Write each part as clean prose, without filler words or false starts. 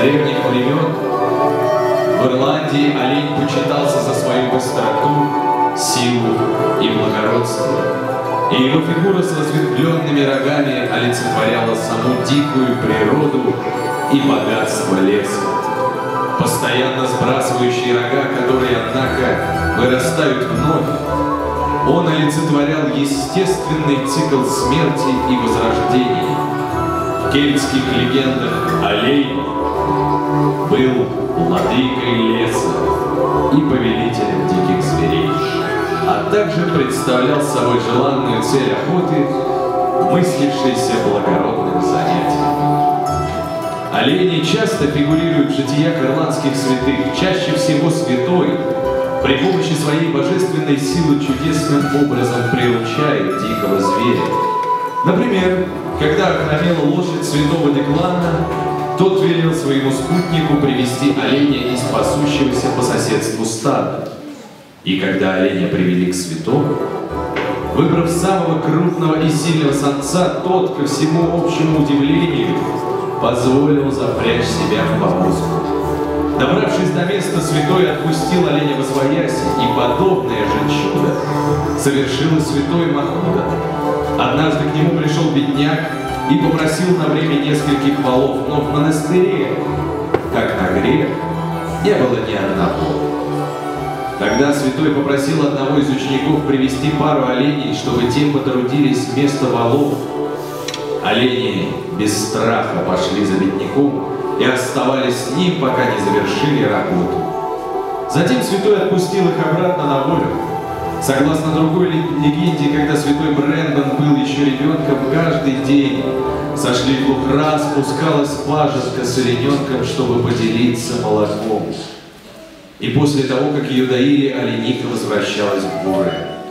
древних времен в Ирландии олень почитался за свою быстроту, силу и благородство, и его фигура с разветвленными рогами олицетворяла саму дикую природу и богатство леса. Постоянно сбрасывающие рога, которые, однако, вырастают вновь, он олицетворял естественный цикл смерти и возрождения. В кельтских легендах олень был владыкой леса и повелителем диких зверей, а также представлял собой желанную цель охоты, мыслившейся благородным занятием. Олени часто фигурируют в житиях ирландских святых, чаще всего святой, при помощи своей божественной силы чудесным образом приручает дикого зверя. Например, когда охромела лошадь святого Деклана, тот велел своему спутнику привести оленя из пасущегося по соседству стада. И когда оленя привели к святому, выбрав самого крупного и сильного самца, тот, ко всему общему удивлению, позволил запрячь себя в повозку. Добравшись до места, святой отпустил оленя восвояси, и подобное же чудо совершило святой Махмуда. Однажды к нему пришел бедняк и попросил на время нескольких валов, но в монастыре, как на грех, не было ни одного. Тогда святой попросил одного из учеников привести пару оленей, чтобы те потрудились вместо валов. Олени без страха пошли за бедняком и оставались с ним, пока не завершили работу. Затем святой отпустил их обратно на волю. Согласно другой легенде, когда святой Брэндон был еще ребенком, каждый день со шлейф-лухра спускалась пажитка с олененком, чтобы поделиться молоком. И после того, как ее доили, олениха возвращалась в горы.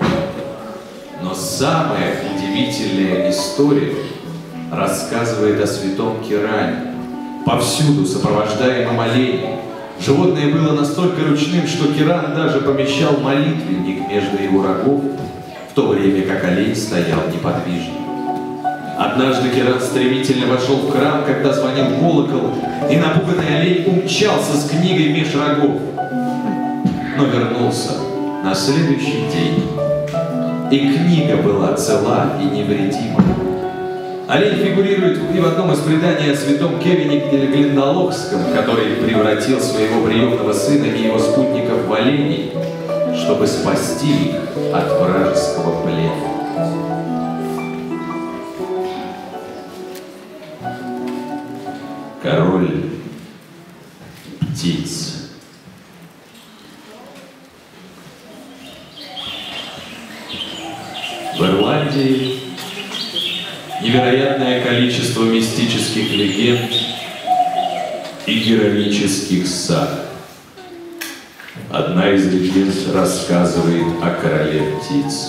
Но самая удивительная история рассказывает о святом Киране, повсюду сопровождаемом оленем. Животное было настолько ручным, что Киран даже помещал молитвенник между его рогов, в то время как олень стоял неподвижно. Однажды Киран стремительно вошел в храм, когда звонил колокол, и напуганный олень умчался с книгой меж рогов, но вернулся на следующий день, и книга была цела и невредима. Олень фигурирует и в одном из преданий о святом Кевине Глендалохском, который превратил своего приемного сына и его спутников в оленей, чтобы спасти их от вражеского плена. Король птиц. В Ирландии невероятное количество мистических легенд и героических саг. Одна из легенд рассказывает о короле птиц.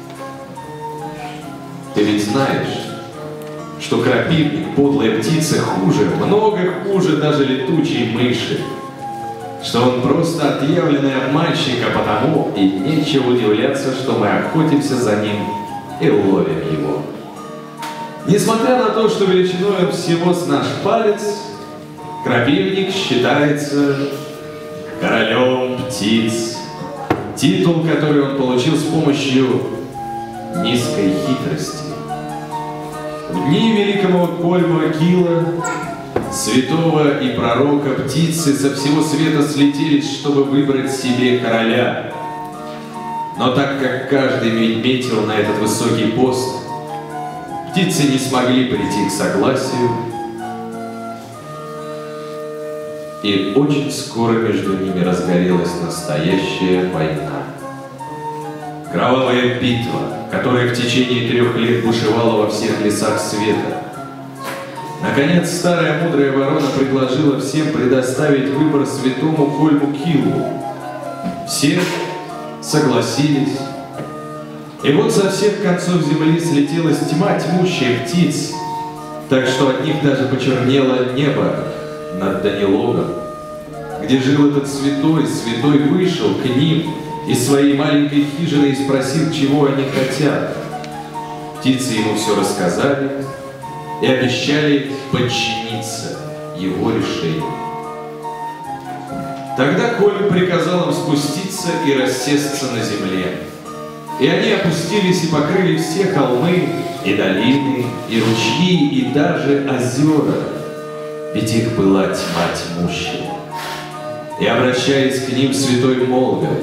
Ты ведь знаешь, что крапивник, подлая птица, хуже, много хуже даже летучей мыши, что он просто отъявленный обманщик, а потому и нечего удивляться, что мы охотимся за ним и ловим его. Несмотря на то, что величиной всего с наш палец, крапивник считается королем птиц, титул, который он получил с помощью низкой хитрости. В дни великого Кольма Кила, святого и пророка, птицы со всего света слетелись, чтобы выбрать себе короля. Но так как каждый метил на этот высокий пост, птицы не смогли прийти к согласию, и очень скоро между ними разгорелась настоящая война. Кровавая битва, которая в течение 3 лет бушевала во всех лесах света. Наконец, старая мудрая ворона предложила всем предоставить выбор святому Кольму Килу. Все согласились. И вот со всех концов земли слетелась тьма тьмущая птиц, так что от них даже почернело небо над Данилогом, где жил этот святой. Святой вышел к ним из своей маленькой хижины и спросил, чего они хотят. Птицы ему все рассказали и обещали подчиниться его решению. Тогда Коля приказал им спуститься и рассесться на земле. И они опустились и покрыли все холмы, и долины, и ручьи, и даже озера, ведь их была тьма тьмущая. И, обращаясь к ним, святой молвил: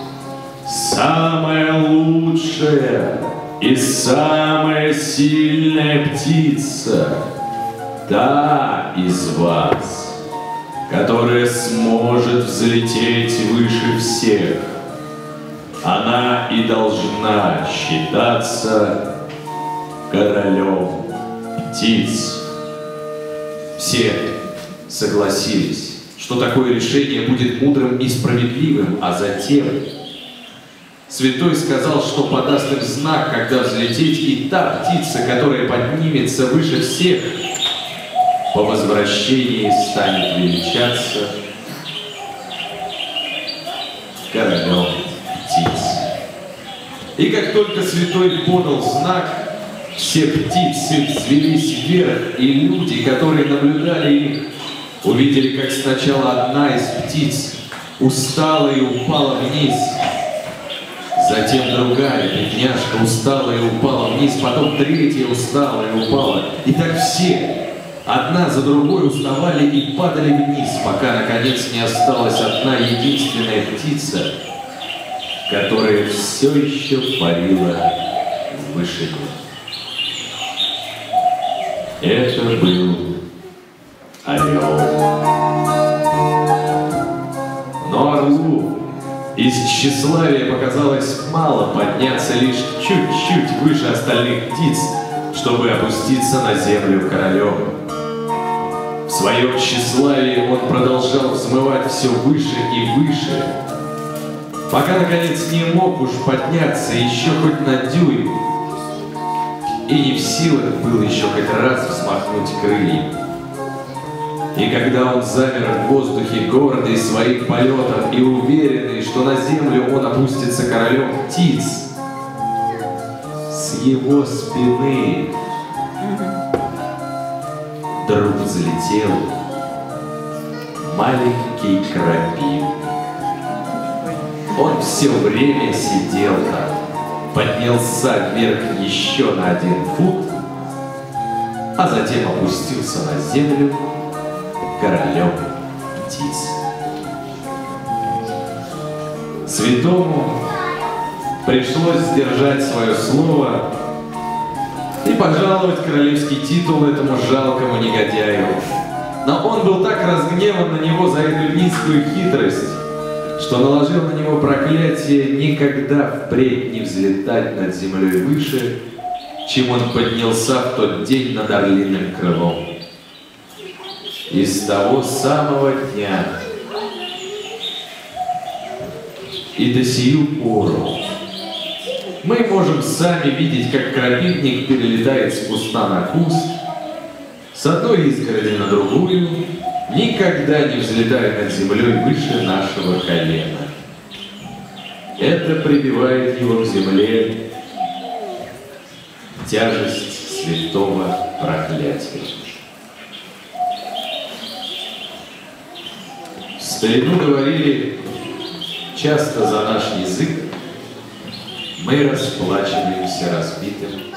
«Самая лучшая и самая сильная птица — та из вас, которая сможет взлететь выше всех. Она и должна считаться королем птиц». Все согласились, что такое решение будет мудрым и справедливым, а затем святой сказал, что подаст им знак, когда взлететь, и та птица, которая поднимется выше всех, по возвращении станет величаться королем птиц. И как только святой подал знак, все птицы взвелись вверх, и люди, которые наблюдали их, увидели, как сначала одна из птиц устала и упала вниз, затем другая бедняжка устала и упала вниз, потом третья устала и упала. И так все, одна за другой, уставали и падали вниз, пока, наконец, не осталась одна единственная птица, которая все еще парила в вышине. Это был орел. Но орлу из тщеславия показалось мало подняться лишь чуть-чуть выше остальных птиц, чтобы опуститься на землю королем. В своем тщеславии он продолжал взмывать все выше и выше, пока, наконец, не мог уж подняться еще хоть на дюйм, и не в силах был еще хоть раз взмахнуть крыльями. И когда он замер в воздухе, гордый своим полетом и уверенный, что на землю он опустится королем птиц, с его спины вдруг взлетел маленький крапив. Он все время сидел там, поднялся вверх еще на 1 фут, а затем опустился на землю королем птиц. Святому пришлось сдержать свое слово и пожаловать королевский титул этому жалкому негодяю. Но он был так разгневан на него за эту низкую хитрость, что наложил на него проклятие никогда впредь не взлетать над землей выше, чем он поднялся в тот день над орлиным крылом. И с того самого дня и до сию пору мы можем сами видеть, как крапивник перелетает с куста на куст, с одной изгороди на другую, никогда не взлетая над землей выше нашего колена. Это прибивает его к земле тяжесть святого проклятия. В старину говорили: часто за наш язык мы расплачиваемся разбитым